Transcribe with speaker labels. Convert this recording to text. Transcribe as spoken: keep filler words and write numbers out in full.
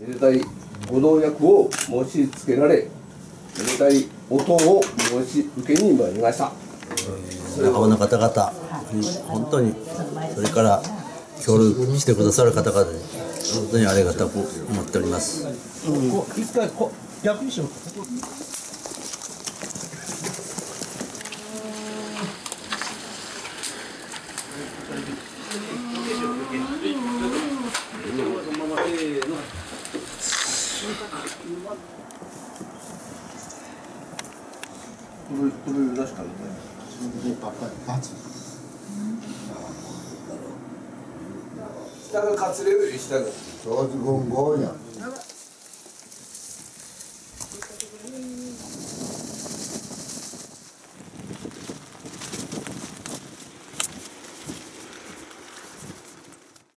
Speaker 1: めでたいご同役を申し付けられ、めでたい音を申し受けに参りました。
Speaker 2: 仲間の方々に本当に、それから協力してくださる方々に本当にありがたく思っております。
Speaker 3: うん、こう一回こう逆にしようか。
Speaker 1: これこれ出したのね。下がカツレより下が。
Speaker 4: そう、ゴンゴンや。